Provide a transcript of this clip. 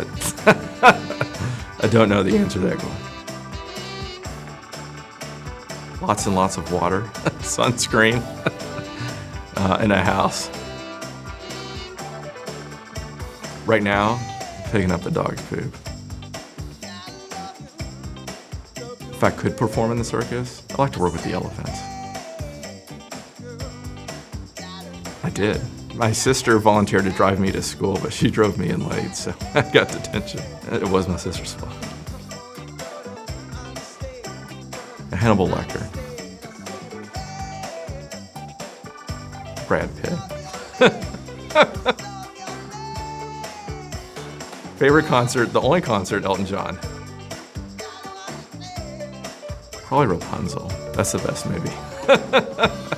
I don't know the answer to that one. Lots and lots of water, sunscreen, in a house. Right now, picking up the dog's poop. If I could perform in the circus, I'd like to work with the elephants. I did. My sister volunteered to drive me to school, but she drove me in late, so I got detention. It was my sister's fault. Hannibal Lecter. Brad Pitt. Favorite concert, the only concert, Elton John. Probably Rapunzel. That's the best movie.